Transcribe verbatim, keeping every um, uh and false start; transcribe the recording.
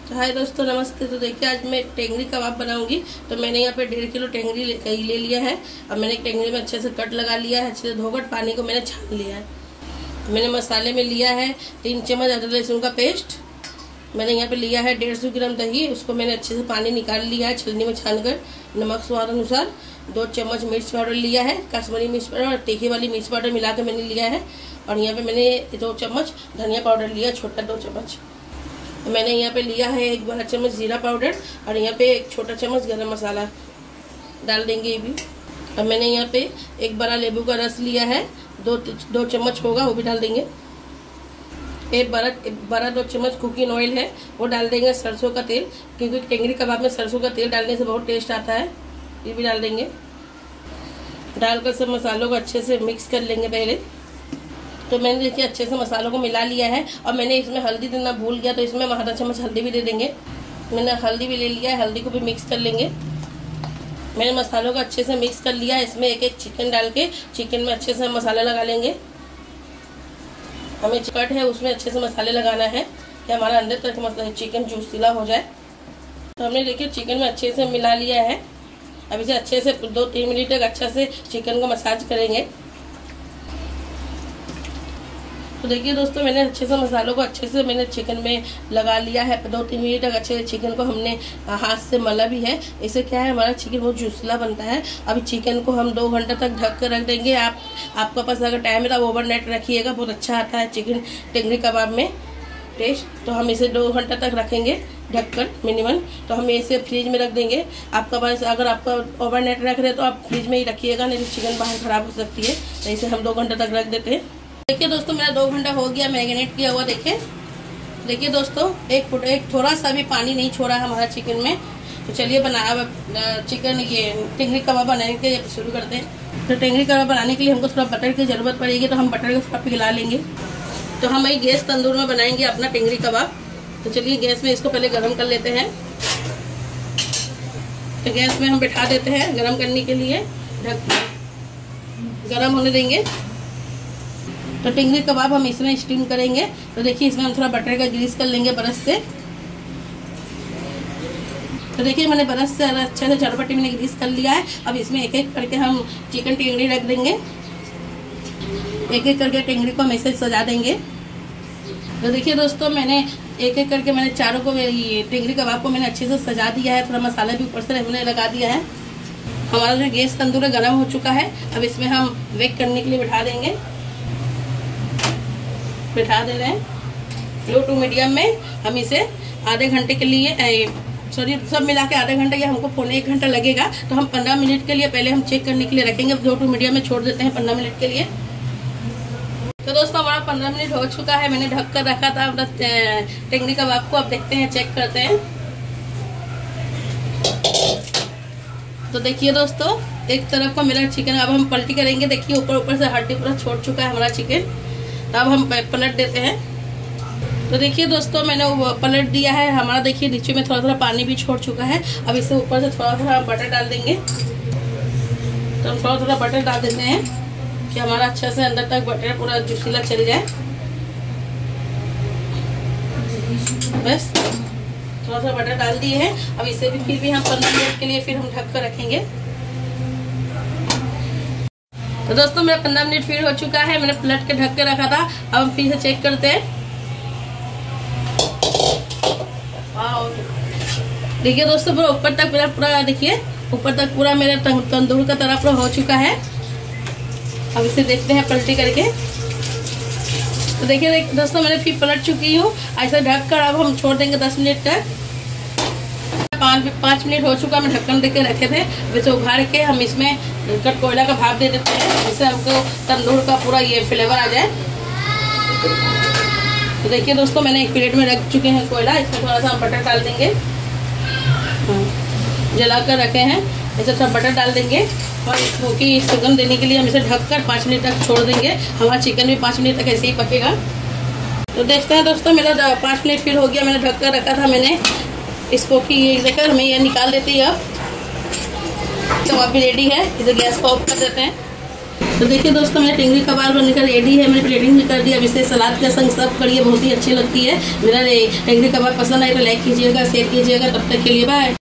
तो हाय दोस्तों, नमस्ते। तो देखिए आज मैं टेंगरी कबाब बनाऊंगी। तो मैंने यहाँ पे डेढ़ किलो टेंगरी ले, ले लिया है। अब मैंने टेंगरी में अच्छे से कट लगा लिया है, अच्छे से धोकर पानी को मैंने छान लिया है। मैंने मसाले में लिया है तीन चम्मच अदरक लहसुन का पेस्ट। मैंने यहाँ पे लिया है डेढ़ सौ ग्राम दही, उसको मैंने अच्छे से पानी निकाल लिया है छलनी में छान कर। नमक स्वाद अनुसार। दो चम्मच मिर्च पाउडर लिया है, कश्मीरी मिर्च पाउडर और तीखी वाली मिर्च पाउडर मिला के मैंने लिया है। और यहाँ पे मैंने दो चम्मच धनिया पाउडर लिया, छोटा दो चम्मच। मैंने यहाँ पे लिया है एक बड़ा चम्मच जीरा पाउडर और यहाँ पे एक छोटा चम्मच गरम मसाला डाल देंगे ये भी। अब मैंने यहाँ पे एक बड़ा नींबू का रस लिया है, दो दो चम्मच होगा, वो भी डाल देंगे। एक बड़ा बड़ा दो चम्मच कुकिंग ऑयल है, वो डाल देंगे। सरसों का तेल, क्योंकि टेंगरी कबाब में सरसों का तेल डालने से बहुत टेस्ट आता है, ये भी डाल देंगे। डालकर सब मसालों को अच्छे से मिक्स कर लेंगे पहले। तो मैंने देखिए अच्छे से मसालों को मिला लिया है। और मैंने इसमें हल्दी देना भूल गया, तो इसमें आधा चम्मच हल्दी भी दे देंगे। मैंने हल्दी भी ले लिया है, हल्दी को भी मिक्स कर लेंगे। मैंने मसालों को अच्छे से मिक्स कर लिया है। इसमें एक एक चिकन डाल के चिकन में अच्छे से मसाला लगा लेंगे। हमें कट है उसमें अच्छे से मसाले लगाना है कि हमारा अंदर तक चिकन जूसीला हो जाए। तो हमने देखिए चिकन में अच्छे से मिला लिया है। अब इसे अच्छे से दो तीन मिनट तक अच्छा से चिकन को मसाज करेंगे। तो देखिए दोस्तों, मैंने अच्छे से मसालों को अच्छे से मैंने चिकन में लगा लिया है। दो तीन मिनट तक अच्छे से चिकन को हमने हाथ से मला भी है। इससे क्या है, हमारा चिकन बहुत जूसला बनता है। अभी चिकन को हम दो घंटे तक ढक कर रख देंगे। आप आपका पास अगर टाइम है तो ओवरनाइट रखिएगा, बहुत अच्छा आता है चिकन टेंगरी कबाब में टेस्ट। तो हम इसे दो घंटे तक रखेंगे ढककर मिनिमम। तो हम इसे फ्रिज में रख देंगे। आपका पास अगर आपका ओवरनाइट रख रहे तो आप फ्रिज में ही रखिएगा, नहीं तो चिकन बाहर खराब हो सकती है। तो इसे हम दो घंटे तक रख देते हैं। देखिए दोस्तों, मेरा दो घंटा हो गया मैरिनेट किया हुआ। देखिए देखिए दोस्तों, एक फुट एक थोड़ा सा भी पानी नहीं छोड़ा हमारा चिकन में। तो चलिए बना चिकन ये टेंगरी कबाब बनाने के शुरू करते हैं। तो टेंगरी कबाब बनाने के लिए हमको थोड़ा बटर की ज़रूरत पड़ेगी, तो हम बटर को थोड़ा पिघला लेंगे। तो हम वही गैस तंदूर में बनाएंगे अपना टेंगरी कबाब। तो चलिए गैस में इसको पहले गर्म कर लेते हैं। तो गैस में हम बिठा देते हैं गर्म करने के लिए, ढक गर्म होने देंगे। तो टेंगरी कबाब हम इसमें स्टीम करेंगे। तो देखिए इसमें हम थोड़ा बटर का ग्रीस कर लेंगे ब्रश से। तो देखिए मैंने ब्रश से अच्छे से चटपटी मैंने ग्रीस कर लिया है। अब इसमें एक एक करके हम चिकन टेंगरी रख देंगे। एक एक करके टेंगरी को हम ऐसे सजा देंगे। तो देखिए दोस्तों, मैंने एक एक करके मैंने चारों को ये टेंगरी कबाब को मैंने अच्छे से सजा दिया है। थोड़ा मसाला भी ऊपर से हमने लगा दिया है। हमारा जो गैस तंदूर गर्म हो चुका है। अब इसमें हम बेक करने के लिए बिठा देंगे बिठा दे रहे हैं लो टू मीडियम में। हम इसे आधे घंटे के लिए सॉरी सब मिला के आधे घंटे या हमको पौने एक घंटा लगेगा। तो हम पंद्रह मिनट के लिए पहले हम चेक करने के लिए रखेंगे। लो टू मीडियम में छोड़ देते हैं पंद्रह मिनट के लिए। तो दोस्तों हमारा पंद्रह मिनट हो चुका है। मैंने ढक कर रखा था अपना टेंगरी कबाब को। अब देखते हैं, चेक करते हैं। तो देखिए दोस्तों, एक तरफ का मेरा चिकन अब हम पलटी करेंगे। देखिए ऊपर ऊपर से हड्डी पूरा छोड़ चुका है हमारा चिकन। तब हम पलट देते हैं। तो देखिए दोस्तों, मैंने वो पलट दिया है हमारा। देखिए नीचे में थोड़ा थोड़ा पानी भी छोड़ चुका है। अब इसे ऊपर से थोड़ा थोड़ा बटर डाल देंगे। तो हम थोड़ा थोड़ा बटर डाल देते हैं कि हमारा अच्छा से अंदर तक बटर पूरा जूसीला चल जाए। बस थोड़ा थोड़ा बटर डाल दिए हैं। अब इसे भी फिर भी हम पंद्रह मिनट के लिए फिर हम ढक कर रखेंगे। तो दोस्तों मेरा पंद्रह मिनट फिर हो चुका है। मैंने पलट के ढक के रखा था। अब हम फिर से चेक करते हैं। देखिए दोस्तों, पूरा ऊपर तक मेरा पूरा देखिए ऊपर तक पूरा मेरा तंदूर का तरह पूरा हो चुका है। अब इसे देखते हैं पलटी करके। तो देखिए दोस्तों, मैंने फिर पलट चुकी हूँ। ऐसे ढक कर अब हम छोड़ देंगे दस मिनट तक। पाँच पाँच मिनट हो चुका, मैं ढक्कन देके रखे थे। वैसे उघाड़ के हम इसमें कट कोयला का भाप दे देते हैं, जिससे हमको तंदूर का पूरा ये फ्लेवर आ जाए। तो देखिए दोस्तों, मैंने एक प्लेट में रख चुके हैं कोयला। इसमें थोड़ा सा हम बटर डाल देंगे। जला कर रखे हैं, ऐसे थोड़ा बटर डाल देंगे। और इसको की सुगंध देने के लिए हम इसे ढककर पाँच मिनट तक छोड़ देंगे। हमारा चिकन भी पाँच मिनट तक ऐसे ही पकेगा। तो देखते हैं दोस्तों, मेरा पाँच मिनट फिर हो गया। मैंने ढक कर रखा था मैंने इसको कि ये देखकर हमें ये निकाल देती है। अब तो अब भी रेडी है। इसे गैस को ऑफ कर देते हैं। तो देखिए दोस्तों, मेरा टेंगरी कबाब बनकर रेडी है। मैंने प्लेटिंग भी कर दिया। अब इसे सलाद के संग सर्व करिए, बहुत ही अच्छी लगती है। मेरा टेंगरी कबाब पसंद आए तो लाइक कीजिएगा, शेयर कीजिएगा। तब तक के लिए बाय।